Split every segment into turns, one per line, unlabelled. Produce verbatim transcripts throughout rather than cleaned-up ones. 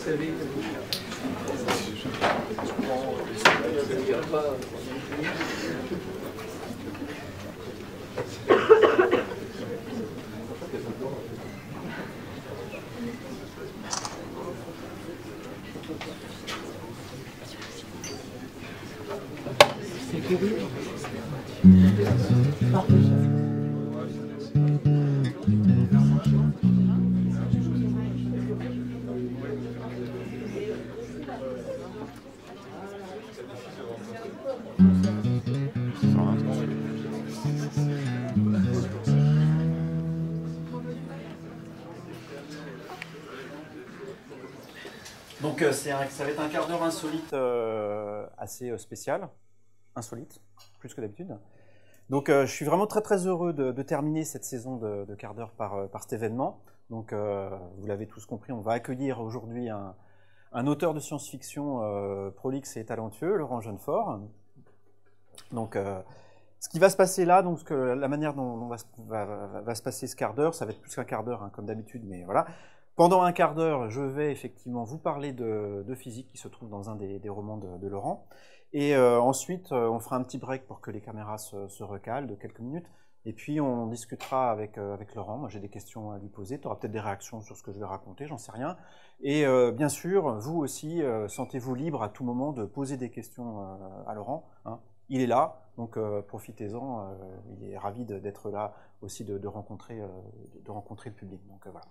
Donc euh, ça va être un quart d'heure insolite euh, assez euh, spécial, insolite, plus que d'habitude. Donc euh, je suis vraiment très très heureux de, de terminer cette saison de, de quart d'heure par, par cet événement. Donc euh, vous l'avez tous compris, on va accueillir aujourd'hui un, un auteur de science-fiction euh, prolixe et talentueux, Laurent Jeunefort. Donc euh, ce qui va se passer là, donc ce que, la manière dont, dont va, va, va, va se passer ce quart d'heure, ça va être plus qu'un quart d'heure hein, comme d'habitude, mais voilà. Pendant un quart d'heure, je vais effectivement vous parler de, de physique qui se trouve dans un des, des romans de, de Laurent. Et euh, ensuite, euh, on fera un petit break pour que les caméras se, se recalent de quelques minutes. Et puis, on discutera avec, euh, avec Laurent. Moi, j'ai des questions à lui poser. Tu auras peut-être des réactions sur ce que je vais raconter, j'en sais rien. Et euh, bien sûr, vous aussi, euh, sentez-vous libre à tout moment de poser des questions euh, à Laurent. Hein. Il est là, donc euh, profitez-en. Euh, il est ravi d'être là aussi, de, de, rencontrer, euh, de rencontrer le public. Donc euh, voilà.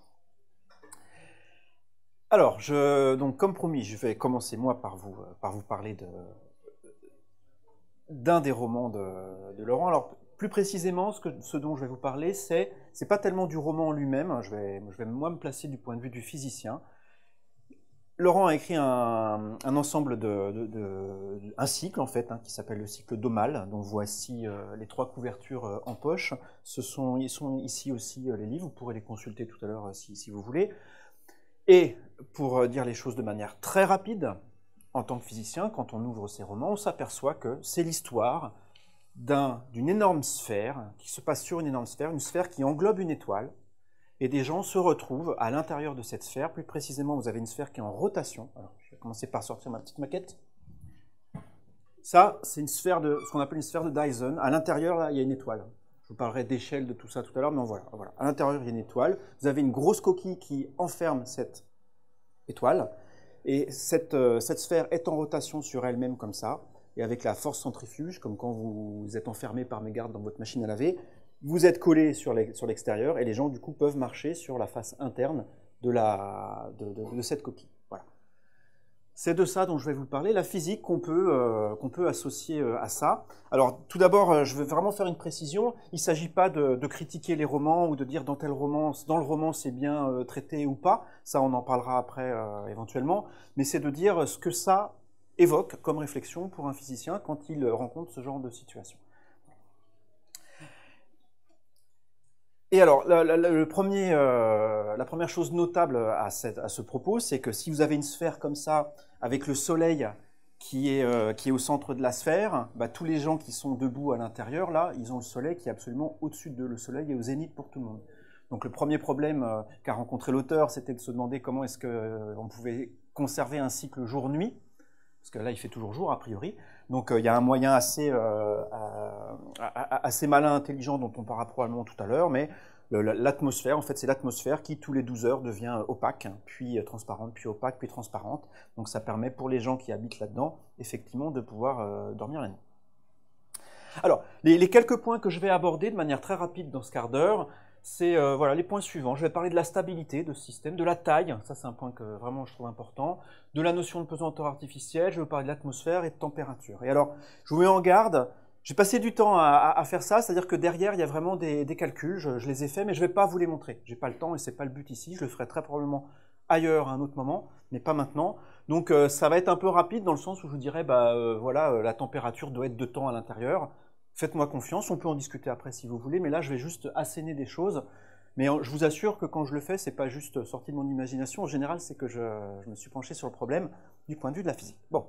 Alors, je, donc, comme promis, je vais commencer moi par vous, par vous parler de, d'un des romans de, de Laurent. Alors, plus précisément, ce, que, ce dont je vais vous parler, c'est, c'est pas tellement du roman en lui-même, je vais, je vais moi me placer du point de vue du physicien. Laurent a écrit un, un ensemble de, de, de, un cycle en fait, hein, qui s'appelle le cycle d'Aumale, dont voici euh, les trois couvertures euh, en poche. Ce sont, ils sont ici aussi euh, les livres, vous pourrez les consulter tout à l'heure euh, si, si vous voulez. Et pour dire les choses de manière très rapide, en tant que physicien, quand on ouvre ces romans, on s'aperçoit que c'est l'histoire d'un, d'une énorme sphère qui se passe sur une énorme sphère, une sphère qui englobe une étoile, et des gens se retrouvent à l'intérieur de cette sphère. Plus précisément, vous avez une sphère qui est en rotation. Alors, je vais commencer par sortir ma petite maquette. Ça, c'est une sphère de, ce qu'on appelle une sphère de Dyson. À l'intérieur, là, il y a une étoile. Je vous parlerai d'échelle de tout ça tout à l'heure, mais voilà, voilà. À l'intérieur, il y a une étoile. Vous avez une grosse coquille qui enferme cette étoile. Et cette, euh, cette sphère est en rotation sur elle-même comme ça. Et avec la force centrifuge, comme quand vous êtes enfermé par mégarde dans votre machine à laver, vous êtes collé sur l'extérieur et les gens, du coup, peuvent marcher sur la face interne de, la, de, de, de cette coquille. Voilà. C'est de ça dont je vais vous parler, la physique qu'on peut, euh, qu'on peut associer euh, à ça. Alors, tout d'abord, euh, je vais vraiment faire une précision. Il ne s'agit pas de, de critiquer les romans ou de dire dans tel roman, dans le roman c'est bien euh, traité ou pas. Ça, on en parlera après euh, éventuellement. Mais c'est de dire ce que ça évoque comme réflexion pour un physicien quand il rencontre ce genre de situation. Et alors, la, la, le premier, euh, la première chose notable à, cette, à ce propos, c'est que si vous avez une sphère comme ça, avec le soleil qui est, euh, qui est au centre de la sphère, bah, tous les gens qui sont debout à l'intérieur, là, ils ont le soleil qui est absolument au-dessus de le soleil et au zénith pour tout le monde. Donc le premier problème euh, qu'a rencontré l'auteur, c'était de se demander comment est-ce qu'on euh, pouvait conserver un cycle jour-nuit, parce que là, il fait toujours jour, a priori. Donc il euh, y a un moyen assez, euh, assez malin, intelligent, dont on parlera probablement tout à l'heure, mais l'atmosphère, en fait, c'est l'atmosphère qui, tous les douze heures, devient opaque, puis transparente, puis opaque, puis transparente. Donc ça permet, pour les gens qui habitent là-dedans, effectivement, de pouvoir euh, dormir la nuit. Alors, les, les quelques points que je vais aborder de manière très rapide dans ce quart d'heure, c'est euh, voilà, les points suivants. Je vais parler de la stabilité de ce système, de la taille, ça c'est un point que vraiment je trouve important, de la notion de pesanteur artificielle, je vais parler de l'atmosphère et de température. Et alors, je vous mets en garde, j'ai passé du temps à, à, à faire ça, c'est-à-dire que derrière, il y a vraiment des, des calculs, je, je les ai faits, mais je ne vais pas vous les montrer. Je n'ai pas le temps et ce n'est pas le but ici, je le ferai très probablement ailleurs à un autre moment, mais pas maintenant. Donc euh, ça va être un peu rapide dans le sens où je vous dirais, bah, euh, voilà, euh, la température doit être de temps à l'intérieur. Faites-moi confiance, on peut en discuter après si vous voulez, mais là je vais juste asséner des choses. Mais je vous assure que quand je le fais, c'est pas juste sorti de mon imagination. En général, c'est que je, je me suis penché sur le problème du point de vue de la physique. Bon.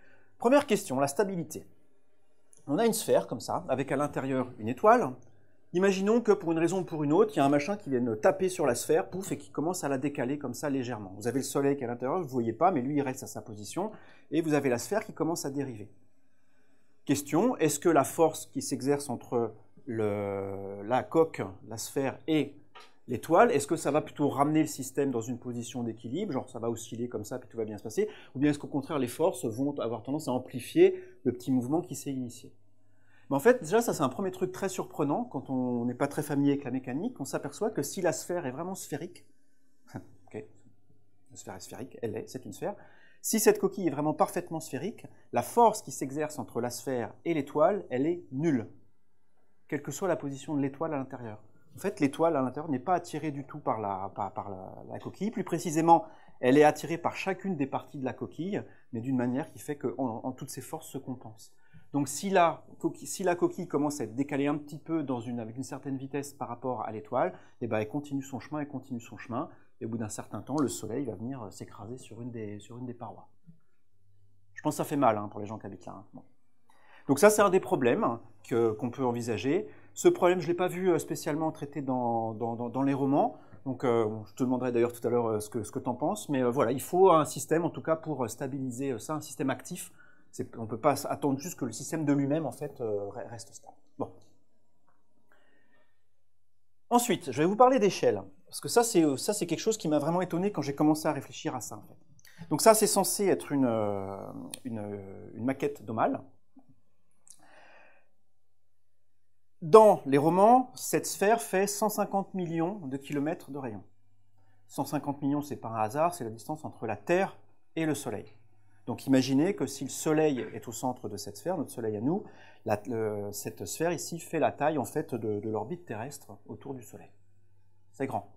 Première question, la stabilité. On a une sphère comme ça, avec à l'intérieur une étoile. Imaginons que pour une raison ou pour une autre, il y a un machin qui vient taper sur la sphère, pouf, et qui commence à la décaler comme ça légèrement. Vous avez le soleil qui est à l'intérieur, vous ne voyez pas, mais lui il reste à sa position, et vous avez la sphère qui commence à dériver. Question, est-ce que la force qui s'exerce entre le, la coque, la sphère et l'étoile, est-ce que ça va plutôt ramener le système dans une position d'équilibre, genre ça va osciller comme ça, puis tout va bien se passer, ou bien est-ce qu'au contraire les forces vont avoir tendance à amplifier le petit mouvement qui s'est initié? Mais en fait, déjà, ça c'est un premier truc très surprenant, quand on n'est pas très familier avec la mécanique, on s'aperçoit que si la sphère est vraiment sphérique, ok, la sphère est sphérique, elle est, c'est une sphère, si cette coquille est vraiment parfaitement sphérique, la force qui s'exerce entre la sphère et l'étoile, elle est nulle, quelle que soit la position de l'étoile à l'intérieur. En fait, l'étoile à l'intérieur n'est pas attirée du tout par, la, par, par la, la coquille, plus précisément, elle est attirée par chacune des parties de la coquille, mais d'une manière qui fait que en, en, toutes ces forces se compensent. Donc si la, coquille, si la coquille commence à être décalée un petit peu dans une, avec une certaine vitesse par rapport à l'étoile, eh ben elle continue son chemin, elle continue son chemin, et au bout d'un certain temps, le soleil va venir s'écraser sur, sur une des parois. Je pense que ça fait mal hein, pour les gens qui habitent là. Hein. Bon. Donc ça, c'est un des problèmes que, qu'on peut envisager. Ce problème, je ne l'ai pas vu spécialement traité dans, dans, dans, dans les romans, donc euh, je te demanderai d'ailleurs tout à l'heure ce que, ce que tu en penses, mais euh, voilà, il faut un système, en tout cas pour stabiliser ça, un système actif. On ne peut pas attendre juste que le système de lui-même, en fait, euh, reste stable. Bon. Ensuite, je vais vous parler d'échelle, parce que ça, c'est, ça, c'est quelque chose qui m'a vraiment étonné quand j'ai commencé à réfléchir à ça. En fait. Donc ça, c'est censé être une, une, une maquette domale. Dans les romans, cette sphère fait cent cinquante millions de kilomètres de rayon. cent cinquante millions, c'est pas un hasard, c'est la distance entre la Terre et le Soleil. Donc imaginez que si le Soleil est au centre de cette sphère, notre Soleil à nous, la, le, cette sphère ici fait la taille en fait de, de l'orbite terrestre autour du Soleil. C'est grand.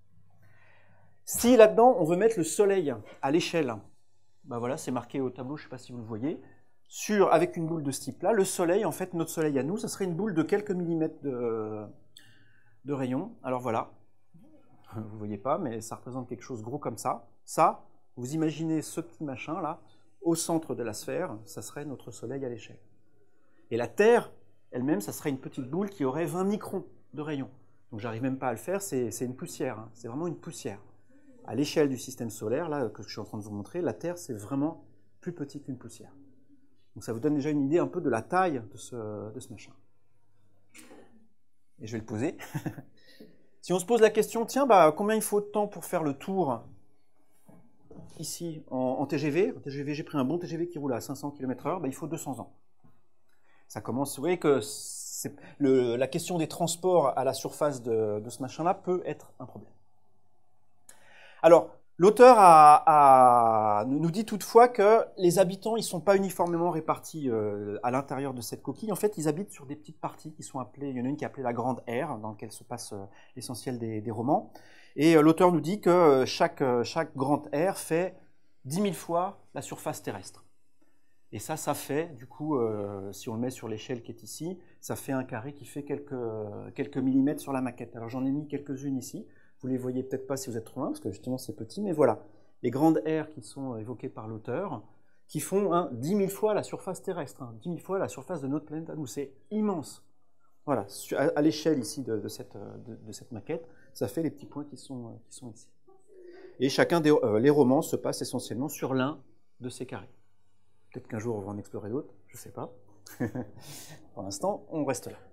Si là-dedans on veut mettre le Soleil à l'échelle, ben voilà, c'est marqué au tableau, je ne sais pas si vous le voyez, sur, avec une boule de ce type-là, le Soleil, en fait, notre Soleil à nous, ça serait une boule de quelques millimètres de, de rayon. Alors voilà, vous ne voyez pas, mais ça représente quelque chose de gros comme ça. Ça, vous imaginez ce petit machin-là, au centre de la sphère, ça serait notre Soleil à l'échelle. Et la Terre, elle-même, ça serait une petite boule qui aurait vingt microns de rayon. Donc j'arrive même pas à le faire, c'est une poussière, hein. C'est vraiment une poussière. À l'échelle du système solaire, là, que je suis en train de vous montrer, la Terre, c'est vraiment plus petit qu'une poussière. Donc ça vous donne déjà une idée un peu de la taille de ce, de ce machin. Et je vais le poser. Si on se pose la question, tiens, bah, combien il faut de temps pour faire le tour ici en, en T G V, en T G V, j'ai pris un bon T G V qui roule à cinq cents kilomètres heure, bah, il faut deux cents ans. Ça commence, vous voyez que le, la question des transports à la surface de, de ce machin-là peut être un problème. Alors, l'auteur a, a, nous dit toutefois que les habitants, ils ne sont pas uniformément répartis euh, à l'intérieur de cette coquille. En fait, ils habitent sur des petites parties qui sont appelées, il y en a une qui est appelée la Grande Aire, dans laquelle se passe euh, l'essentiel des, des romans. Et euh, l'auteur nous dit que chaque, chaque grande aire fait dix mille fois la surface terrestre. Et ça, ça fait, du coup, euh, si on le met sur l'échelle qui est ici, ça fait un carré qui fait quelques, quelques millimètres sur la maquette. Alors j'en ai mis quelques-unes ici. Vous ne les voyez peut-être pas si vous êtes trop loin, parce que justement c'est petit, mais voilà. Les grandes aires qui sont évoquées par l'auteur, qui font hein, dix mille fois la surface terrestre, hein, dix mille fois la surface de notre planète à nous. C'est immense. Voilà, à l'échelle ici de, de, cette, de, de cette maquette, ça fait les petits points qui sont, qui sont ici. Et chacun des euh, les romans se passe essentiellement sur l'un de ces carrés. Peut-être qu'un jour on va en explorer d'autres, je ne sais pas. Pour l'instant, on reste là.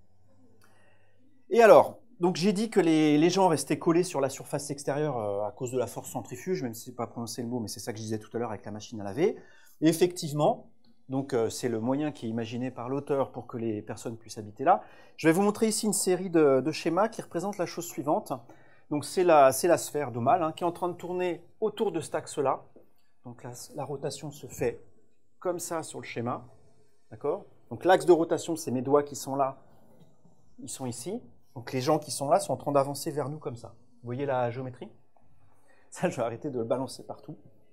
Et alors, donc j'ai dit que les, les gens restaient collés sur la surface extérieure euh, à cause de la force centrifuge, même si ce n'est pas prononcé le mot, mais c'est ça que je disais tout à l'heure avec la machine à laver. Et effectivement, donc euh, c'est le moyen qui est imaginé par l'auteur pour que les personnes puissent habiter là. Je vais vous montrer ici une série de, de schémas qui représentent la chose suivante. Donc c'est la, c'est la sphère domale hein, qui est en train de tourner autour de cet axe-là. Donc la, la rotation se fait comme ça sur le schéma. D'accord ? Donc l'axe de rotation, c'est mes doigts qui sont là, ils sont ici. Donc les gens qui sont là sont en train d'avancer vers nous comme ça. Vous voyez la géométrie ? Ça, je vais arrêter de le balancer partout.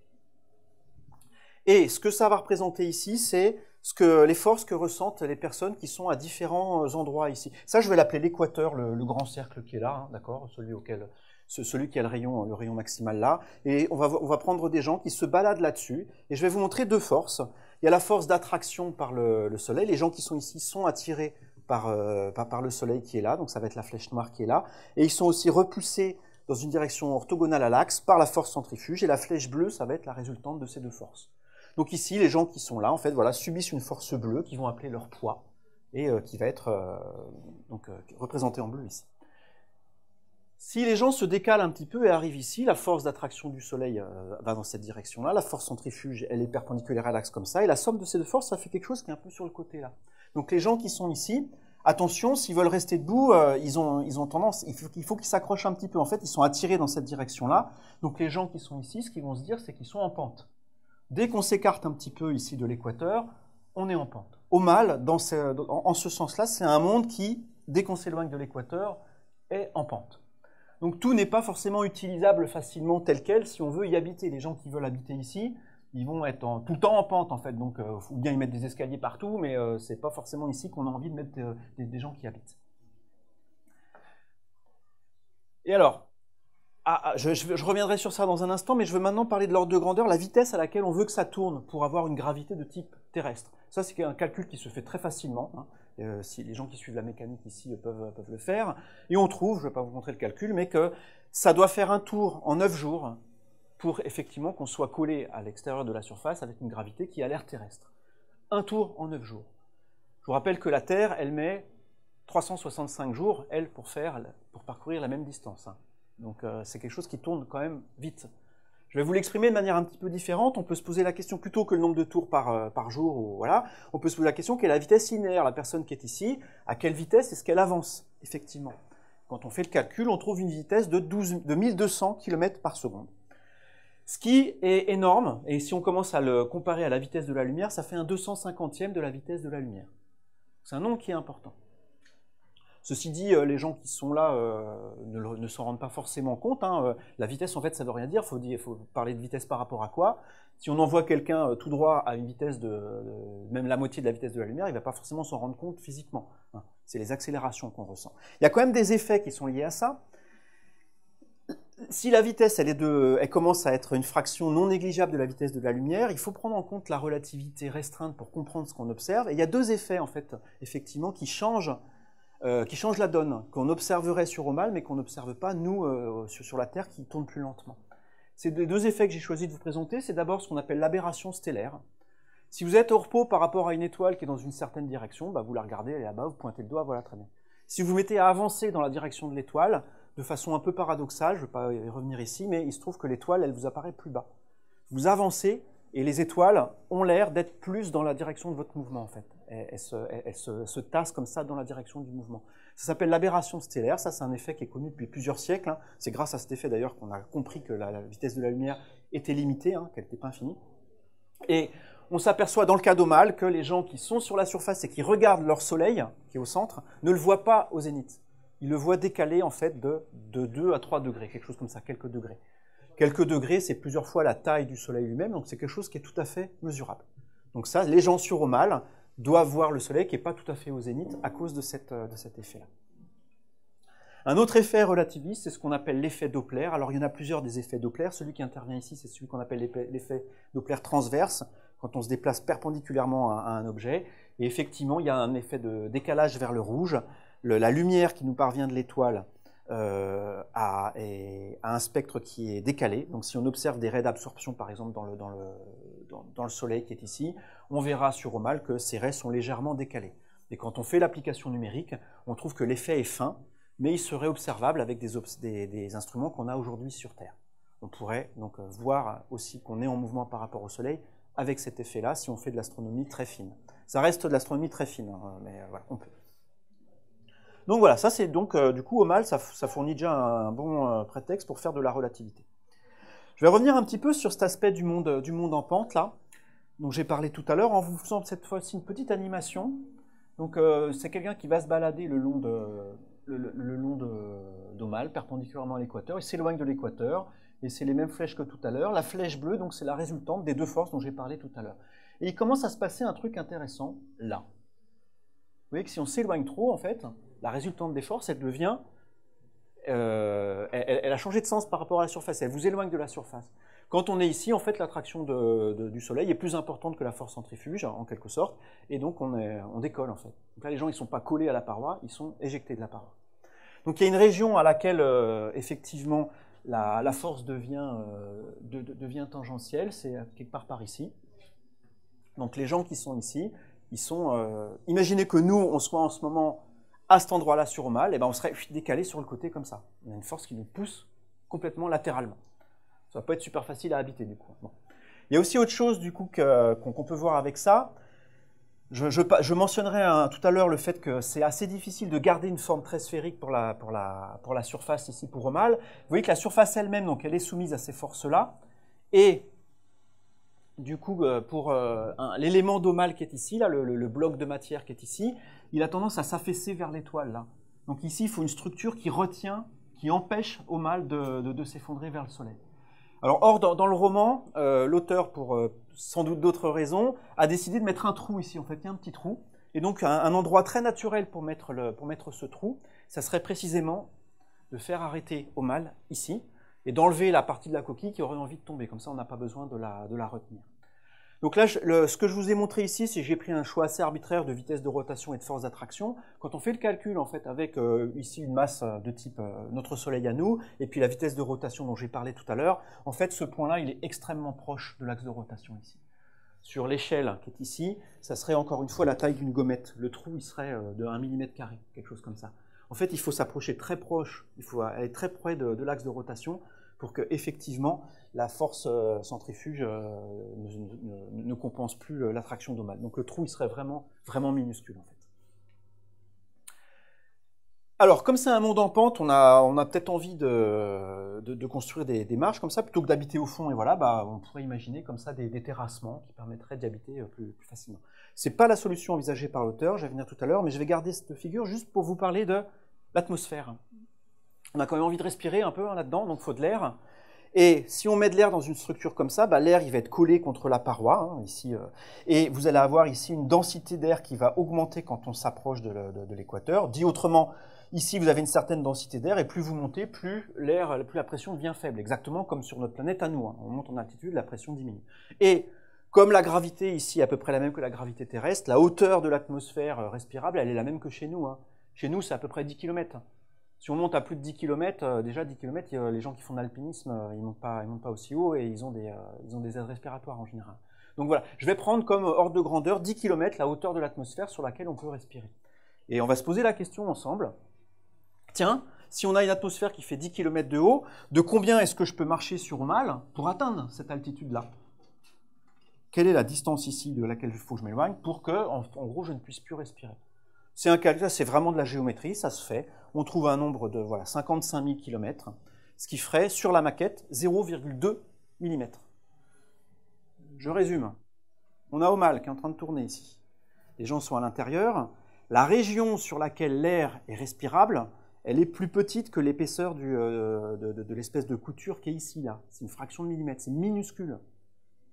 Et ce que ça va représenter ici, c'est ce que, les forces que ressentent les personnes qui sont à différents endroits ici. Ça, je vais l'appeler l'équateur, le, le grand cercle qui est là, hein, d'accord, celui auquel, ce, celui qui a le rayon, le rayon maximal là. Et on va, on va prendre des gens qui se baladent là-dessus. Et je vais vous montrer deux forces. Il y a la force d'attraction par le, le Soleil. Les gens qui sont ici sont attirés par, euh, par, par le Soleil qui est là, donc ça va être la flèche noire qui est là, et ils sont aussi repoussés dans une direction orthogonale à l'axe par la force centrifuge, et la flèche bleue, ça va être la résultante de ces deux forces. Donc ici, les gens qui sont là, en fait, voilà, subissent une force bleue qu'ils vont appeler leur poids, et euh, qui va être euh, donc, euh, représenté en bleu ici. Si les gens se décalent un petit peu et arrivent ici, la force d'attraction du Soleil euh, va dans cette direction-là, la force centrifuge, elle est perpendiculaire à l'axe comme ça, et la somme de ces deux forces, ça fait quelque chose qui est un peu sur le côté là. Donc les gens qui sont ici, attention, s'ils veulent rester debout, euh, ils, ont, ils ont tendance, il faut, il faut qu'ils s'accrochent un petit peu. En fait, ils sont attirés dans cette direction-là. Donc les gens qui sont ici, ce qu'ils vont se dire, c'est qu'ils sont en pente. Dès qu'on s'écarte un petit peu ici de l'équateur, on est en pente. Au mal, dans ce, en, en ce sens-là, c'est un monde qui, dès qu'on s'éloigne de l'équateur, est en pente. Donc tout n'est pas forcément utilisable facilement tel quel si on veut y habiter. Les gens qui veulent habiter ici, ils vont être en, tout le temps en pente en fait, donc euh, ou bien ils mettent des escaliers partout, mais euh, c'est pas forcément ici qu'on a envie de mettre euh, des, des gens qui habitent. Et alors, ah, ah, je, je, je reviendrai sur ça dans un instant, mais je veux maintenant parler de l'ordre de grandeur, la vitesse à laquelle on veut que ça tourne pour avoir une gravité de type terrestre. Ça, c'est un calcul qui se fait très facilement. Hein. Euh, si les gens qui suivent la mécanique ici peuvent, peuvent le faire. Et on trouve, je ne vais pas vous montrer le calcul, mais que ça doit faire un tour en neuf jours pour effectivement qu'on soit collé à l'extérieur de la surface avec une gravité qui a l'air terrestre. Un tour en neuf jours. Je vous rappelle que la Terre, elle met trois cent soixante-cinq jours, elle, pour, faire, pour parcourir la même distance. Hein. Donc euh, c'est quelque chose qui tourne quand même vite. Je vais vous l'exprimer de manière un petit peu différente. On peut se poser la question, plutôt que le nombre de tours par, euh, par jour, ou, voilà, on peut se poser la question, quelle est la vitesse linéaire? La personne qui est ici, à quelle vitesse est-ce qu'elle avance, effectivement? Quand on fait le calcul, on trouve une vitesse de, douze, de mille deux cents kilomètres par seconde. Ce qui est énorme, et si on commence à le comparer à la vitesse de la lumière, ça fait un deux cent cinquantième de la vitesse de la lumière. C'est un nombre qui est important. Ceci dit, les gens qui sont là euh, ne, ne s'en rendent pas forcément compte. Hein. La vitesse, en fait, ça ne veut rien dire. Il faut, dire, faut parler de vitesse par rapport à quoi? Si on envoie quelqu'un tout droit à une vitesse de, de même la moitié de la vitesse de la lumière, il ne va pas forcément s'en rendre compte physiquement. Hein. C'est les accélérations qu'on ressent. Il y a quand même des effets qui sont liés à ça. Si la vitesse, elle, est de, elle commence à être une fraction non négligeable de la vitesse de la lumière, il faut prendre en compte la relativité restreinte pour comprendre ce qu'on observe. Et il y a deux effets, en fait, effectivement, qui changent Euh, qui change la donne, qu'on observerait sur O'Mal, mais qu'on n'observe pas, nous, euh, sur, sur la Terre, qui tourne plus lentement. C'est les deux effets que j'ai choisi de vous présenter. C'est d'abord ce qu'on appelle l'aberration stellaire. Si vous êtes au repos par rapport à une étoile qui est dans une certaine direction, bah vous la regardez, elle est là-bas, vous pointez le doigt, voilà, très bien. Si vous vous mettez à avancer dans la direction de l'étoile, de façon un peu paradoxale, je ne vais pas y revenir ici, mais il se trouve que l'étoile, elle vous apparaît plus bas. Vous avancez, et les étoiles ont l'air d'être plus dans la direction de votre mouvement, en fait. Elles, elles, se, elles, elles se, se tassent comme ça dans la direction du mouvement. Ça s'appelle l'aberration stellaire. Ça, c'est un effet qui est connu depuis plusieurs siècles. Hein. C'est grâce à cet effet, d'ailleurs, qu'on a compris que la, la vitesse de la lumière était limitée, hein, qu'elle n'était pas infinie. Et on s'aperçoit, dans le cas d'Omal, que les gens qui sont sur la surface et qui regardent leur soleil, qui est au centre, ne le voient pas au zénith. Ils le voient décalé, en fait, de, de deux à trois degrés, quelque chose comme ça, quelques degrés. Quelques degrés, c'est plusieurs fois la taille du Soleil lui-même, donc c'est quelque chose qui est tout à fait mesurable. Donc ça, les gens sur O'Mal doivent voir le Soleil qui n'est pas tout à fait au zénith à cause de, cette, de cet effet-là. Un autre effet relativiste, c'est ce qu'on appelle l'effet Doppler. Alors il y en a plusieurs des effets Doppler. Celui qui intervient ici, c'est celui qu'on appelle l'effet Doppler transverse, quand on se déplace perpendiculairement à, à un objet. Et effectivement, il y a un effet de décalage vers le rouge. Le, la lumière qui nous parvient de l'étoile Euh, à, à un spectre qui est décalé. Donc si on observe des raies d'absorption, par exemple, dans le, dans, le, dans, dans le Soleil qui est ici, on verra sur O'Mal que ces raies sont légèrement décalées. Et quand on fait l'application numérique, on trouve que l'effet est fin, mais il serait observable avec des, des, des instruments qu'on a aujourd'hui sur Terre. On pourrait donc voir aussi qu'on est en mouvement par rapport au Soleil avec cet effet-là si on fait de l'astronomie très fine. Ça reste de l'astronomie très fine, hein, mais voilà, on peut. Donc voilà, ça c'est donc, euh, du coup, O'Mal, ça, ça fournit déjà un, un bon euh, prétexte pour faire de la relativité. Je vais revenir un petit peu sur cet aspect du monde, du monde en pente, là, dont j'ai parlé tout à l'heure, en vous faisant cette fois-ci une petite animation. Donc euh, c'est quelqu'un qui va se balader le long de, le, le, le long d'O'Mal, perpendiculairement à l'équateur, il s'éloigne de l'équateur, et c'est les mêmes flèches que tout à l'heure. La flèche bleue, donc c'est la résultante des deux forces dont j'ai parlé tout à l'heure. Et il commence à se passer un truc intéressant, là. Vous voyez que si on s'éloigne trop, en fait, la résultante des forces, elle devient, euh, elle, elle a changé de sens par rapport à la surface, elle vous éloigne de la surface. Quand on est ici, en fait, l'attraction du Soleil est plus importante que la force centrifuge, en quelque sorte, et donc on, est, on décolle, en fait. Donc là, les gens, ils ne sont pas collés à la paroi, ils sont éjectés de la paroi. Donc il y a une région à laquelle, euh, effectivement, la, la force devient, euh, de, de, devient tangentielle, c'est quelque part par ici. Donc les gens qui sont ici, ils sont... Euh, imaginez que nous, on soit en ce moment à cet endroit-là sur Aumale, et ben on serait décalé sur le côté comme ça. Il y a une force qui nous pousse complètement latéralement. Ça va pas être super facile à habiter, du coup. Bon. Il y a aussi autre chose, du coup, qu'on qu'on peut voir avec ça. Je, je, je mentionnerai un, tout à l'heure le fait que c'est assez difficile de garder une forme très sphérique pour la, pour la, pour la surface ici pour Aumale. Vous voyez que la surface elle-même, donc elle est soumise à ces forces-là. Et du coup, pour euh, l'élément d'Aumale qui est ici, là, le, le, le bloc de matière qui est ici, il a tendance à s'affaisser vers l'étoile, là. Donc ici, il faut une structure qui retient, qui empêche Aumale de, de, de s'effondrer vers le Soleil. Alors, or, dans, dans le roman, euh, l'auteur, pour euh, sans doute d'autres raisons, a décidé de mettre un trou ici. En fait, il y a un petit trou. Et donc, un, un endroit très naturel pour mettre, le, pour mettre ce trou, ça serait précisément de faire arrêter Aumale ici et d'enlever la partie de la coquille qui aurait envie de tomber. Comme ça, on n'a pas besoin de la, de la retenir. Donc là, je, le, ce que je vous ai montré ici, c'est que j'ai pris un choix assez arbitraire de vitesse de rotation et de force d'attraction. Quand on fait le calcul, en fait, avec euh, ici une masse de type euh, notre Soleil à nous, et puis la vitesse de rotation dont j'ai parlé tout à l'heure, en fait, ce point-là, il est extrêmement proche de l'axe de rotation ici. Sur l'échelle qui est ici, ça serait encore une fois la taille d'une gommette. Le trou, il serait euh, de un millimètre carré, quelque chose comme ça. En fait, il faut s'approcher très proche, il faut aller très près de, de l'axe de rotation pour que, effectivement, la force euh, centrifuge euh, ne, ne, ne compense plus l'attraction d'Aumale. Donc le trou, il serait vraiment, vraiment minuscule, en fait. Alors, comme c'est un monde en pente, on a, on a peut-être envie de, de, de construire des, des marches comme ça, plutôt que d'habiter au fond, et voilà, bah, on pourrait imaginer comme ça des, des terrassements qui permettraient d'y habiter plus, plus facilement. Ce n'est pas la solution envisagée par l'auteur, je vais venir tout à l'heure, mais je vais garder cette figure juste pour vous parler de l'atmosphère. On a quand même envie de respirer un peu hein, là-dedans, donc il faut de l'air. Et si on met de l'air dans une structure comme ça, bah, l'air il va être collé contre la paroi, hein, ici, euh, et vous allez avoir ici une densité d'air qui va augmenter quand on s'approche de, de, de l'équateur. Dit autrement, ici vous avez une certaine densité d'air, et plus vous montez, plus l'air, plus la pression devient faible, exactement comme sur notre planète à nous. Hein. On monte en altitude, la pression diminue. Et comme la gravité ici est à peu près la même que la gravité terrestre, la hauteur de l'atmosphère respirable, elle est la même que chez nous. Hein. Chez nous, c'est à peu près dix kilomètres. Si on monte à plus de dix kilomètres, euh, déjà dix kilomètres, euh, les gens qui font de l'alpinisme, euh, ils ne montent pas, ils montent pas aussi haut et ils ont, des, euh, ils ont des aides respiratoires en général. Donc voilà, je vais prendre comme ordre de grandeur dix kilomètres la hauteur de l'atmosphère sur laquelle on peut respirer. Et on va se poser la question ensemble, tiens, si on a une atmosphère qui fait dix kilomètres de haut, de combien est-ce que je peux marcher sur Aumale pour atteindre cette altitude-là? Quelle est la distance ici de laquelle il faut que je m'éloigne pour que, en, en gros, je ne puisse plus respirer? C'est un calcul, c'est vraiment de la géométrie, ça se fait. On trouve un nombre de voilà, cinquante-cinq mille kilomètres, ce qui ferait sur la maquette zéro virgule deux millimètres. Je résume. On a Aumale qui est en train de tourner ici. Les gens sont à l'intérieur. La région sur laquelle l'air est respirable, elle est plus petite que l'épaisseur euh, de, de, de l'espèce de couture qui est ici, là. C'est une fraction de millimètre, c'est minuscule. D'accord ?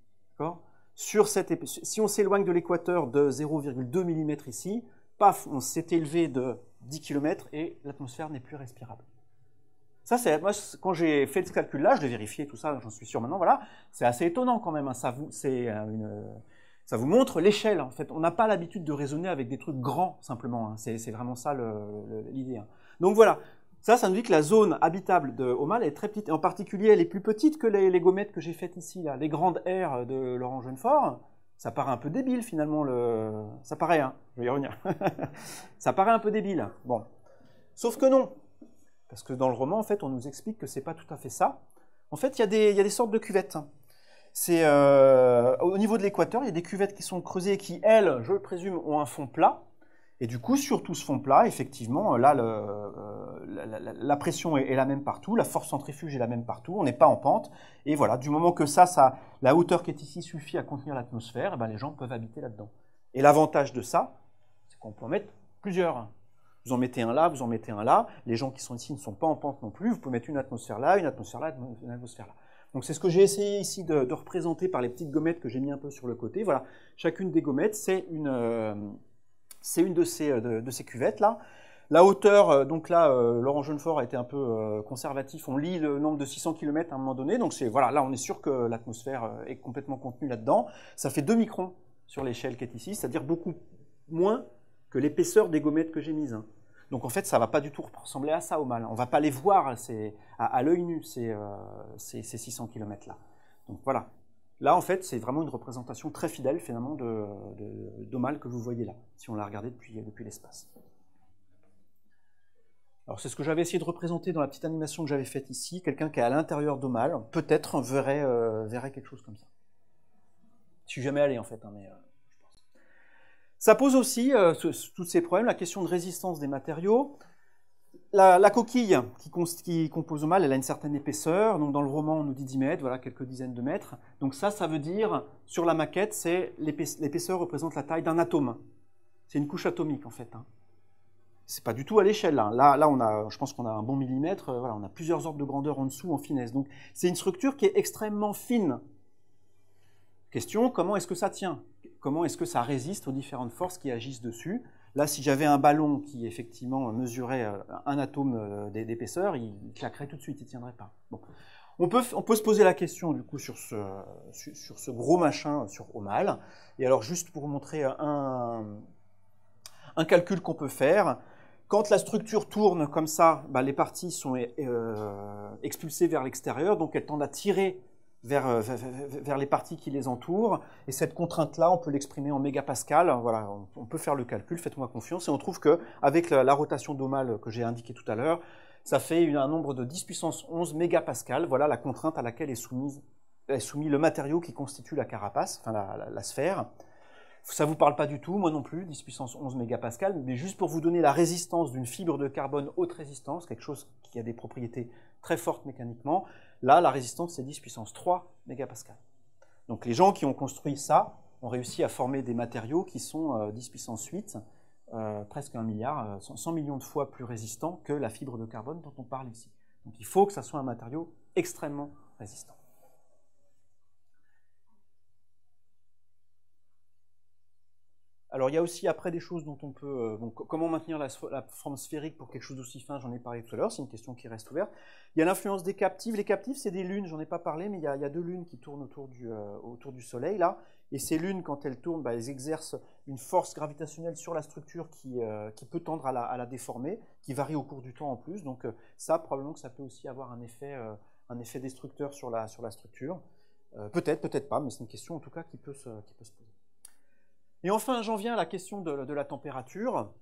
Sur cette, si on s'éloigne de l'équateur de zéro virgule deux millimètres ici, paf, on s'est élevé de dix kilomètres et l'atmosphère n'est plus respirable. Ça, c'est moi, quand j'ai fait ce calcul-là, je l'ai vérifié, tout ça, j'en suis sûr maintenant, voilà, c'est assez étonnant quand même, hein, ça, vous, une, ça vous montre l'échelle, en fait. On n'a pas l'habitude de raisonner avec des trucs grands, simplement, hein. C'est vraiment ça l'idée. Hein. Donc voilà, ça, ça nous dit que la zone habitable de Aumale est très petite, et en particulier, elle est plus petite que les, les gommettes que j'ai faites ici, là, les grandes aires de Laurent Jeunefort. Ça paraît un peu débile, finalement, le... ça paraît, hein, je vais y revenir. Ça paraît un peu débile, bon. Sauf que non, parce que dans le roman, en fait, on nous explique que c'est pas tout à fait ça. En fait, il y a des, il y a des sortes de cuvettes. C'est euh, au niveau de l'équateur, il y a des cuvettes qui sont creusées qui, elles, je le présume, ont un fond plat. Et du coup, sur tout ce fond plat, effectivement, là, le, euh, la, la, la pression est, est la même partout, la force centrifuge est la même partout, on n'est pas en pente. Et voilà, du moment que ça, ça, la hauteur qui est ici suffit à contenir l'atmosphère, eh ben, les gens peuvent habiter là-dedans. Et l'avantage de ça, c'est qu'on peut en mettre plusieurs. Vous en mettez un là, vous en mettez un là. Les gens qui sont ici ne sont pas en pente non plus. Vous pouvez mettre une atmosphère là, une atmosphère là, une atmosphère là. Donc c'est ce que j'ai essayé ici de, de représenter par les petites gommettes que j'ai mis un peu sur le côté. Voilà, chacune des gommettes, c'est une... Euh, C'est une de ces, de, de ces cuvettes-là. La hauteur, euh, donc là, euh, Laurent Jeunefort a été un peu euh, conservatif. On lit le nombre de six cents kilomètres à un moment donné. Donc c'est voilà, là on est sûr que l'atmosphère euh, est complètement contenue là-dedans. Ça fait deux microns sur l'échelle qui est ici, c'est-à-dire beaucoup moins que l'épaisseur des gommettes que j'ai mises. Hein. Donc en fait, ça ne va pas du tout ressembler à ça au mal. On ne va pas les voir à, à l'œil nu, ces, euh, ces, ces six cents kilomètres-là. Donc voilà. Là, en fait, c'est vraiment une représentation très fidèle, finalement, de, de, d'Aumale que vous voyez là, si on l'a regardé depuis, depuis l'espace. Alors c'est ce que j'avais essayé de représenter dans la petite animation que j'avais faite ici. Quelqu'un qui est à l'intérieur d'Aumale, peut-être verrait, euh, verrait quelque chose comme ça. Je suis jamais allé en fait, hein, mais euh, je pense. Ça pose aussi, euh, ce, tous ces problèmes, la question de résistance des matériaux. La, la coquille qui, qui compose Aumale, elle a une certaine épaisseur. Donc dans le roman, on nous dit dix mètres, voilà, quelques dizaines de mètres. Donc ça, ça veut dire, sur la maquette, c'est l'épaisseur représente la taille d'un atome. C'est une couche atomique en fait. Hein. C'est pas du tout à l'échelle. Là. là, là, on a, je pense qu'on a un bon millimètre. Euh, voilà, on a plusieurs ordres de grandeur en dessous en finesse. Donc, c'est une structure qui est extrêmement fine. Question, comment est-ce que ça tient? Comment est-ce que ça résiste aux différentes forces qui agissent dessus? Là, si j'avais un ballon qui, effectivement, mesurait un atome d'épaisseur, il claquerait tout de suite, il ne tiendrait pas. Bon. On peut, on peut se poser la question, du coup, sur ce, sur, sur ce gros machin sur Aumale. Et alors, juste pour vous montrer un, un calcul qu'on peut faire, quand la structure tourne comme ça, bah, les parties sont euh, expulsées vers l'extérieur, donc elles tendent à tirer vers, vers, vers les parties qui les entourent. Et cette contrainte-là, on peut l'exprimer en mégapascal. Voilà, on, on peut faire le calcul, faites-moi confiance. Et on trouve qu'avec la, la rotation d'Aumale que j'ai indiquée tout à l'heure, ça fait une, un nombre de dix puissance onze mégapascal. Voilà la contrainte à laquelle est, soumise, est soumis le matériau qui constitue la carapace, enfin la, la, la sphère. Ça ne vous parle pas du tout, moi non plus, dix puissance onze mégapascal, mais juste pour vous donner la résistance d'une fibre de carbone haute résistance, quelque chose qui a des propriétés très fortes mécaniquement, là, la résistance, c'est dix puissance trois mégapascal. Donc les gens qui ont construit ça ont réussi à former des matériaux qui sont euh, dix puissance huit, euh, presque un milliard, euh, cent millions de fois plus résistants que la fibre de carbone dont on parle ici. Donc il faut que ça soit un matériau extrêmement résistant. Alors il y a aussi après des choses dont on peut... Euh, bon, comment maintenir la, la forme sphérique pour quelque chose d'aussi fin, j'en ai parlé tout à l'heure, c'est une question qui reste ouverte. Il y a l'influence des captives. Les captives, c'est des lunes, j'en ai pas parlé, mais il y a, il y a deux lunes qui tournent autour du, euh, autour du Soleil, là. Et ces lunes, quand elles tournent, bah, elles exercent une force gravitationnelle sur la structure qui, euh, qui peut tendre à la, à la déformer, qui varie au cours du temps en plus. Donc euh, ça, probablement que ça peut aussi avoir un effet, euh, un effet destructeur sur la, sur la structure. Euh, peut-être, peut-être pas, mais c'est une question en tout cas qui peut se, qui peut se poser. Et enfin, j'en viens à la question de, de la température.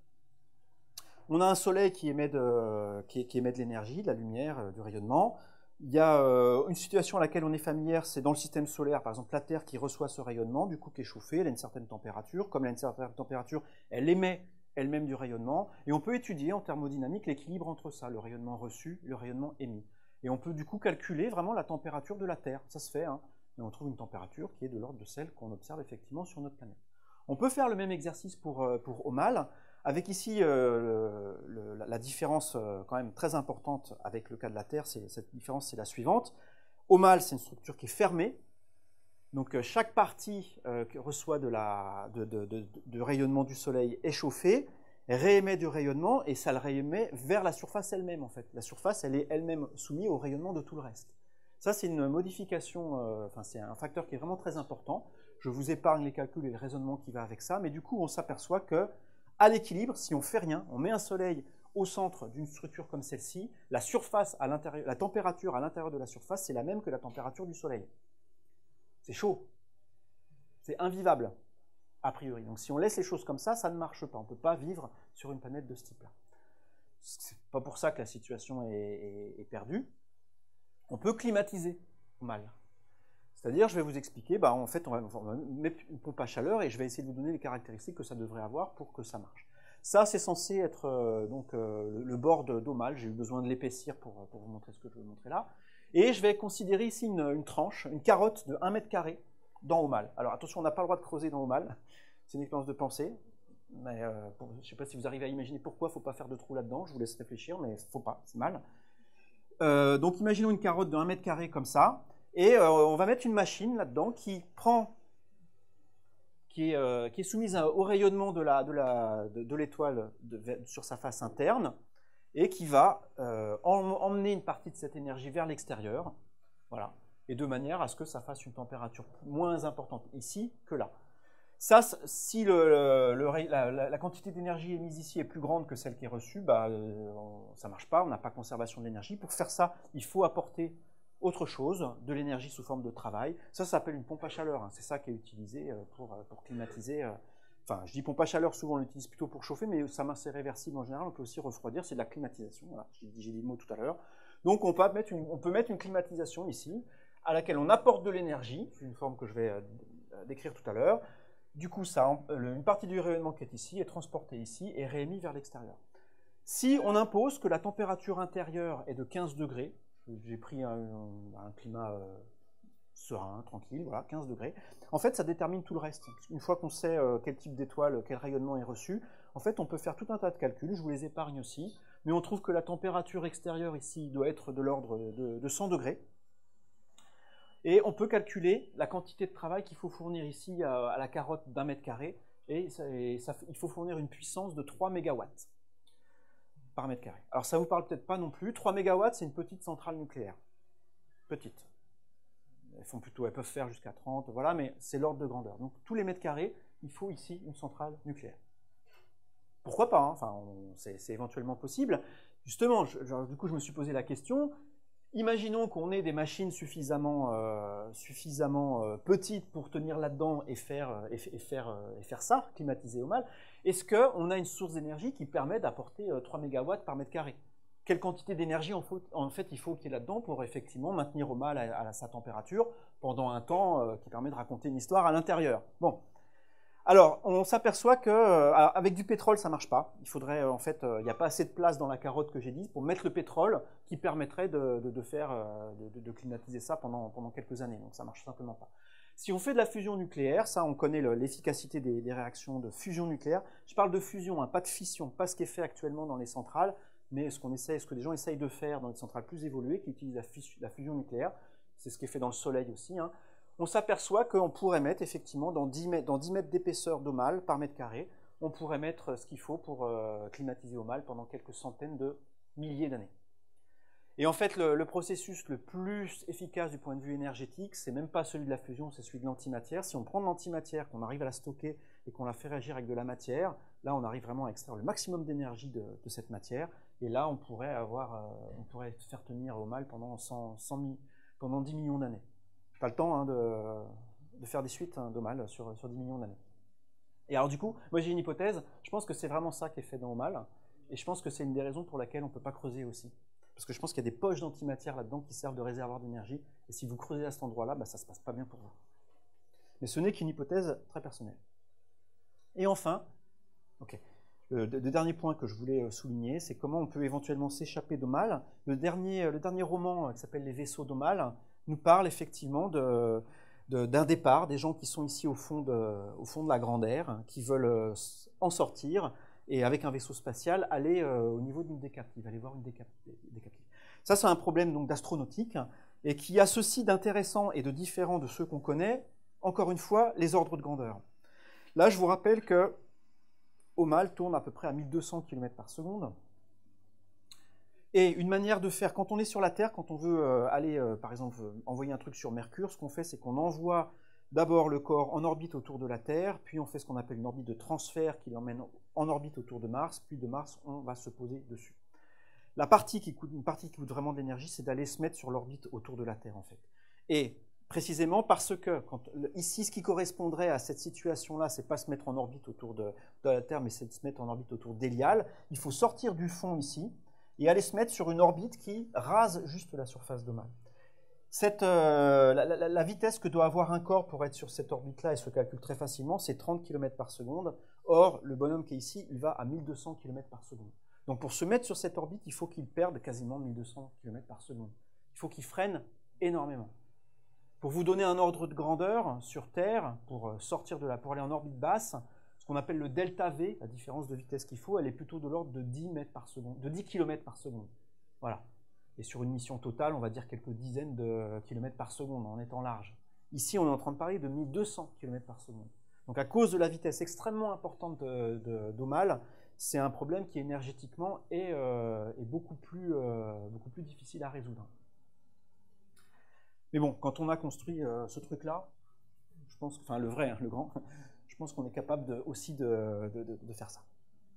On a un soleil qui émet de, qui, qui émet de l'énergie, de la lumière, euh, du rayonnement. Il y a euh, une situation à laquelle on est familière, c'est dans le système solaire, par exemple la Terre qui reçoit ce rayonnement, du coup qui est chauffée, elle a une certaine température. Comme elle a une certaine température, elle émet elle-même du rayonnement. Et on peut étudier en thermodynamique l'équilibre entre ça, le rayonnement reçu, le rayonnement émis. Et on peut du coup calculer vraiment la température de la Terre. Ça se fait, hein. Et on trouve une température qui est de l'ordre de celle qu'on observe effectivement sur notre planète. On peut faire le même exercice pour, pour Aumale, avec ici euh, le, le, la différence euh, quand même très importante avec le cas de la Terre. Cette différence, c'est la suivante. Aumale, c'est une structure qui est fermée. Donc euh, chaque partie euh, qui reçoit de, la, de, de, de, de rayonnement du Soleil est chauffée, réémet du rayonnement, et ça le réémet vers la surface elle-même, en fait. La surface, elle est elle-même soumise au rayonnement de tout le reste. Ça, c'est une modification, euh, enfin, c'est un facteur qui est vraiment très important. Je vous épargne les calculs et le raisonnement qui va avec ça, mais du coup, on s'aperçoit que, à l'équilibre, si on ne fait rien, on met un soleil au centre d'une structure comme celle-ci, la surface à l'intérieur, la température à l'intérieur de la surface, c'est la même que la température du soleil. C'est chaud. C'est invivable, a priori. Donc, si on laisse les choses comme ça, ça ne marche pas. On ne peut pas vivre sur une planète de ce type-là. C'est pas pour ça que la situation est, est, est perdue. On peut climatiser mal. C'est-à-dire, je vais vous expliquer, bah, en fait, on va, on va mettre une pompe à chaleur et je vais essayer de vous donner les caractéristiques que ça devrait avoir pour que ça marche. Ça, c'est censé être euh, donc, euh, le, le bord d'Aumale. J'ai eu besoin de l'épaissir pour, pour vous montrer ce que je vais vous montrer là. Et je vais considérer ici une, une tranche, une carotte de un mètre carré dans Aumale. Alors attention, on n'a pas le droit de creuser dans Aumale. C'est une expérience de pensée. Mais euh, pour, je ne sais pas si vous arrivez à imaginer pourquoi il ne faut pas faire de trou là-dedans. Je vous laisse réfléchir, mais il ne faut pas, c'est mal. Euh, donc imaginons une carotte de un mètre carré comme ça. Et euh, on va mettre une machine là-dedans qui prend qui est, euh, qui est soumise à, au rayonnement de l'étoile de, de, de l'étoile sur sa face interne, et qui va euh, emmener une partie de cette énergie vers l'extérieur, voilà, et de manière à ce que ça fasse une température moins importante ici que là. Ça, si le, le, la, la, la quantité d'énergie émise ici est plus grande que celle qui est reçue, bah, euh, ça ne marche pas, on n'a pas conservation de l'énergie. Pour faire ça, il faut apporter autre chose, de l'énergie sous forme de travail. Ça, ça s'appelle une pompe à chaleur, hein. C'est ça qui est utilisé pour, pour climatiser. Enfin, je dis pompe à chaleur, souvent on l'utilise plutôt pour chauffer, mais ça c'est réversible en général, on peut aussi refroidir, c'est de la climatisation. Voilà. J'ai dit le mot tout à l'heure. Donc on peut, mettre une, on peut mettre une climatisation ici, à laquelle on apporte de l'énergie, c'est une forme que je vais euh, décrire tout à l'heure. Du coup, ça, une partie du rayonnement qui est ici est transportée ici et réémise vers l'extérieur. Si on impose que la température intérieure est de quinze degrés, j'ai pris un, un climat euh, serein, tranquille, voilà, quinze degrés, en fait, ça détermine tout le reste. Une fois qu'on sait euh, quel type d'étoile, quel rayonnement est reçu, en fait, on peut faire tout un tas de calculs, je vous les épargne aussi, mais on trouve que la température extérieure ici doit être de l'ordre de, de cent degrés. Et on peut calculer la quantité de travail qu'il faut fournir ici à, à la carotte d'un mètre carré. Et, ça, et ça, il faut fournir une puissance de trois mégawatts par mètre carré. Alors ça ne vous parle peut-être pas non plus. trois mégawatts, c'est une petite centrale nucléaire. Petite. Elles, font plutôt, elles peuvent faire jusqu'à trente, voilà, mais c'est l'ordre de grandeur. Donc tous les mètres carrés, il faut ici une centrale nucléaire. Pourquoi pas, hein, enfin, c'est éventuellement possible. Justement, je, je, du coup, je me suis posé la question. Imaginons qu'on ait des machines suffisamment, euh, suffisamment euh, petites pour tenir là-dedans et faire, et, et, faire, euh, et faire ça, climatiser au mal. Est-ce qu'on a une source d'énergie qui permet d'apporter euh, trois mégawatts par mètre carré? Quelle quantité d'énergie en, en fait il faut qu'il y ait là-dedans pour effectivement maintenir au mal à, à sa température pendant un temps euh, qui permet de raconter une histoire à l'intérieur? Bon. Alors, on s'aperçoit qu'avec euh, du pétrole, ça ne marche pas. Il faudrait, euh, en fait, il euh, n'y a pas assez de place dans la carotte que j'ai dit pour mettre le pétrole qui permettrait de, de, de faire, euh, de, de climatiser ça pendant, pendant quelques années. Donc, ça ne marche simplement pas. Si on fait de la fusion nucléaire, ça, on connaît l'efficacité des, des réactions de fusion nucléaire. Je parle de fusion, hein, pas de fission, pas ce qui est fait actuellement dans les centrales, mais ce qu'on essaie, ce que les gens essayent de faire dans les centrales plus évoluées qui utilisent la, la fusion nucléaire. C'est ce qui est fait dans le Soleil aussi, hein. On s'aperçoit qu'on pourrait mettre effectivement dans dix mètres d'épaisseur d'eau mâle par mètre carré, on pourrait mettre ce qu'il faut pour euh, climatiser au mal pendant quelques centaines de milliers d'années. Et en fait, le, le processus le plus efficace du point de vue énergétique, c'est même pas celui de la fusion, c'est celui de l'antimatière. Si on prend de l'antimatière, qu'on arrive à la stocker et qu'on la fait réagir avec de la matière, là on arrive vraiment à extraire le maximum d'énergie de, de cette matière, et là on pourrait, avoir, euh, on pourrait faire tenir au mal pendant, cent, cent, pendant dix millions d'années. Pas le temps hein, de, de faire des suites hein, d'Omal sur, sur dix millions d'années. Et alors du coup, moi j'ai une hypothèse, je pense que c'est vraiment ça qui est fait dans Omal, et je pense que c'est une des raisons pour laquelle on ne peut pas creuser aussi. Parce que je pense qu'il y a des poches d'antimatière là-dedans qui servent de réservoir d'énergie, et si vous creusez à cet endroit-là, bah, ça ne se passe pas bien pour vous. Mais ce n'est qu'une hypothèse très personnelle. Et enfin, okay, le, le dernier point que je voulais souligner, c'est comment on peut éventuellement s'échapper d'Omal. Le dernier, le dernier roman qui s'appelle Les vaisseaux d'Omal nous parle effectivement de, de, d'un départ, des gens qui sont ici au fond de, au fond de la Grande Aire, qui veulent en sortir, et avec un vaisseau spatial, aller euh, au niveau d'une décaptive, aller voir une décaptive. Ça, c'est un problème donc d'astronautique, et qui a ceci d'intéressant et de différent de ceux qu'on connaît, encore une fois, les ordres de grandeur. Là, je vous rappelle que Omal tourne à peu près à mille deux cents kilomètres par seconde, et une manière de faire, quand on est sur la Terre, quand on veut euh, aller, euh, par exemple, envoyer un truc sur Mercure, ce qu'on fait, c'est qu'on envoie d'abord le corps en orbite autour de la Terre, puis on fait ce qu'on appelle une orbite de transfert qui l'emmène en orbite autour de Mars, puis de Mars, on va se poser dessus. La partie qui coûte, une partie qui coûte vraiment de l'énergie, c'est d'aller se mettre sur l'orbite autour de la Terre, en fait. Et précisément parce que, quand, ici, ce qui correspondrait à cette situation-là, c'est pas se mettre en orbite autour de, de la Terre, mais c'est de se mettre en orbite autour d'Hélial. Il faut sortir du fond ici, et aller se mettre sur une orbite qui rase juste la surface d'Omal. Cette, euh, la, la, la vitesse que doit avoir un corps pour être sur cette orbite-là, elle se calcule très facilement, c'est trente kilomètres par seconde. Or, le bonhomme qui est ici, il va à mille deux cents kilomètres par seconde. Donc pour se mettre sur cette orbite, il faut qu'il perde quasiment mille deux cents kilomètres par seconde. Il faut qu'il freine énormément. Pour vous donner un ordre de grandeur sur Terre, pour sortir de là, pour aller en orbite basse, qu'on appelle le delta V, la différence de vitesse qu'il faut, elle est plutôt de l'ordre de dix mètres par seconde, de dix kilomètres par seconde. Voilà. Et sur une mission totale, on va dire quelques dizaines de kilomètres par seconde en étant large. Ici, on est en train de parler de mille deux cents kilomètres par seconde. Donc à cause de la vitesse extrêmement importante d'Aumale, c'est un problème qui énergétiquement est, euh, est beaucoup, plus, euh, beaucoup plus difficile à résoudre. Mais bon, quand on a construit euh, ce truc-là, je pense, enfin le vrai, hein, le grand, je pense qu'on est capable de, aussi de, de, de, de faire ça.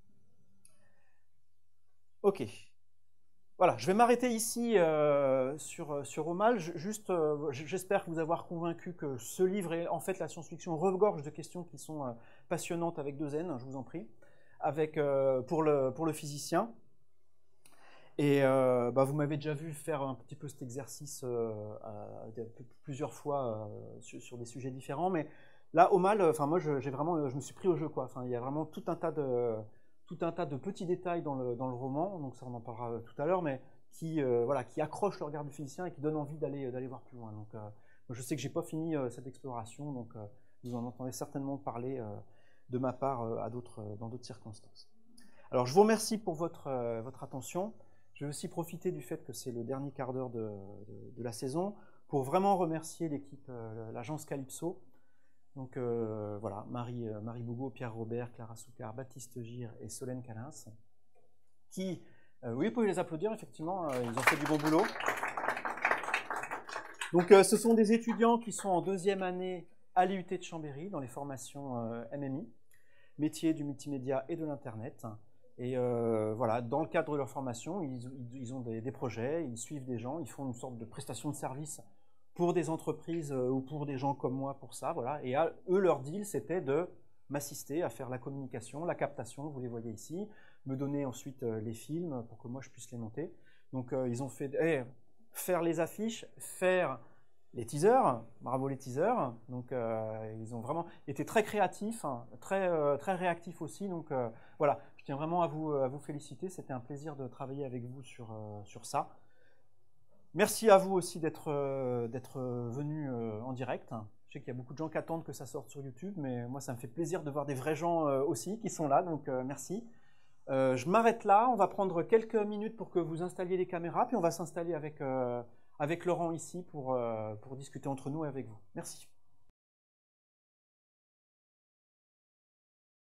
Ok. Voilà, je vais m'arrêter ici euh, sur, sur Aumale. Juste, euh, j'espère vous avoir convaincu que ce livre est en fait la science-fiction regorge de questions qui sont euh, passionnantes avec deux N, je vous en prie, avec, euh, pour, le, pour le physicien. Et euh, bah, vous m'avez déjà vu faire un petit peu cet exercice euh, euh, plusieurs fois euh, sur, sur des sujets différents, mais là, Aumale, enfin moi, je, j'ai vraiment, je me suis pris au jeu, quoi. Enfin, il y a vraiment tout un tas de tout un tas de petits détails dans le, dans le roman, donc ça on en parlera tout à l'heure, mais qui, euh, voilà, qui accrochent le regard du physicien et qui donnent envie d'aller d'aller voir plus loin. Donc, euh, je sais que j'ai pas fini euh, cette exploration, donc euh, vous en entendez certainement parler euh, de ma part euh, à d'autres, dans d'autres circonstances. Alors, je vous remercie pour votre, euh, votre attention. Je vais aussi profiter du fait que c'est le dernier quart d'heure de, de, de la saison pour vraiment remercier l'équipe, euh, l'agence Calypso. Donc euh, voilà, Marie, euh, Marie Bougot, Pierre Robert, Clara Soucard, Baptiste Gire et Solène Calins, qui, euh, oui, vous pouvez les applaudir, effectivement, euh, ils ont fait du bon boulot. Donc euh, ce sont des étudiants qui sont en deuxième année à l'I U T de Chambéry, dans les formations euh, M M I, métier du multimédia et de l'Internet. Et euh, voilà, dans le cadre de leur formation, ils, ils ont des, des projets, ils suivent des gens, ils font une sorte de prestation de service pour des entreprises euh, ou pour des gens comme moi pour ça, voilà. Et à, eux, leur deal, c'était de m'assister à faire la communication, la captation, vous les voyez ici, me donner ensuite euh, les films pour que moi je puisse les monter. Donc euh, ils ont fait eh, faire les affiches, faire les teasers, bravo les teasers. Donc euh, ils ont vraiment été très créatifs, hein, très, euh, très réactifs aussi. Donc euh, voilà, je tiens vraiment à vous, à vous féliciter. C'était un plaisir de travailler avec vous sur, euh, sur ça. Merci à vous aussi d'être euh, d'être venu euh, en direct. Je sais qu'il y a beaucoup de gens qui attendent que ça sorte sur YouTube, mais moi ça me fait plaisir de voir des vrais gens euh, aussi qui sont là, donc euh, merci. Euh, je m'arrête là, on va prendre quelques minutes pour que vous installiez les caméras, puis on va s'installer avec, euh, avec Laurent ici pour, euh, pour discuter entre nous et avec vous. Merci.